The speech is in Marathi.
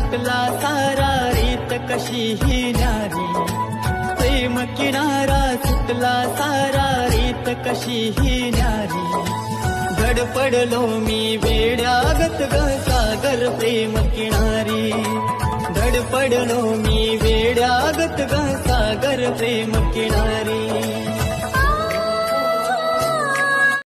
सुटला सारा रीत कशी ही न्यारी, प्रेम किनारा सुटला सारा रीत कशी ही न्यारी। धडपडलो मी वेड्यागत ग सागर प्रेम किनारी, धडपडलो मी वेड्यागत ग सागर प्रेम किनारी।